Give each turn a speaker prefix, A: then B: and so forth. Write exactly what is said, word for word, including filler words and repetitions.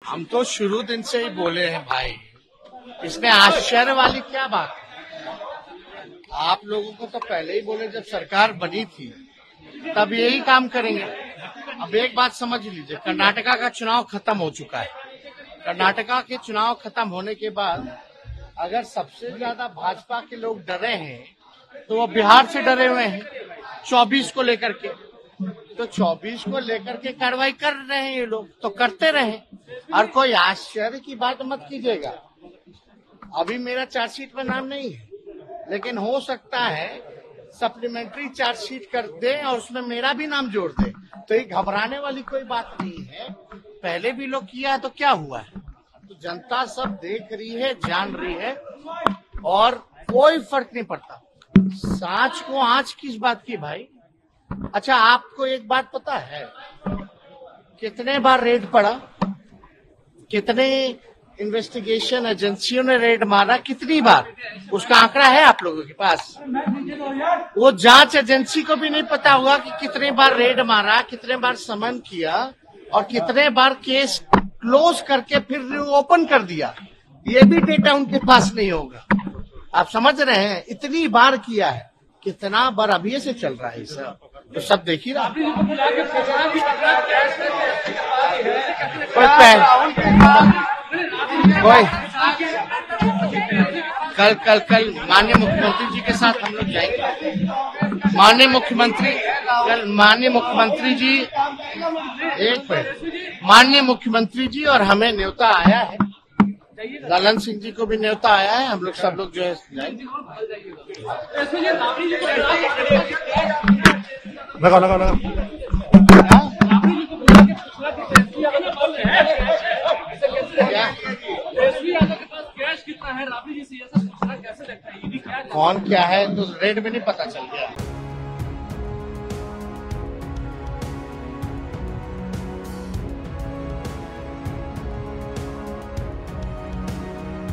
A: हम तो शुरू दिन से ही बोले हैं भाई, इसमें आश्चर्य वाली क्या बात है। आप लोगों को तो पहले ही बोले, जब सरकार बनी थी तब यही काम करेंगे। अब एक बात समझ लीजिए, कर्नाटका का चुनाव खत्म हो चुका है। कर्नाटका के चुनाव खत्म होने के बाद अगर सबसे ज्यादा भाजपा के लोग डरे हैं तो वो बिहार से डरे हुए हैं, चौबीस को लेकर के। तो चौबीस को लेकर के कार्रवाई कर रहे हैं ये लोग, तो करते रहे। और कोई आश्चर्य की बात मत कीजिएगा। अभी मेरा चार्जशीट में नाम नहीं है, लेकिन हो सकता है सप्लीमेंट्री चार्जशीट कर दे और उसमें मेरा भी नाम जोड़ दे, तो ये घबराने वाली कोई बात नहीं है। पहले भी लोग किया है तो क्या हुआ है। तो जनता सब देख रही है, जान रही है, और कोई फर्क नहीं पड़ता। सांच को आंच किस बात की भाई। अच्छा, आपको एक बात पता है, कितने बार रेड पड़ा, कितने इन्वेस्टिगेशन एजेंसियों ने रेड मारा, कितनी बार, उसका आंकड़ा है आप लोगों के पास? वो जांच एजेंसी को भी नहीं पता होगा कि कितने बार रेड मारा, कितने बार समन किया और कितने बार केस क्लोज करके फिर ओपन कर दिया। ये भी डेटा उनके पास नहीं होगा। आप समझ रहे हैं, इतनी बार किया है, कितना बार अभी से चल रहा है सब, तो सब देख ही रहा। कोई कल कल कल माननीय मुख्यमंत्री जी के साथ हम लोग जाएंगे। माननीय मुख्यमंत्री कल माननीय मुख्यमंत्री जी एक मिनट माननीय मुख्यमंत्री जी और हमें न्योता आया है, ललन सिंह जी को भी न्योता आया है। हम लोग सब लोग जो है जाएंगे।
B: लगा लगा लगा
A: कौन क्या है तो रेड में नहीं पता चल गया।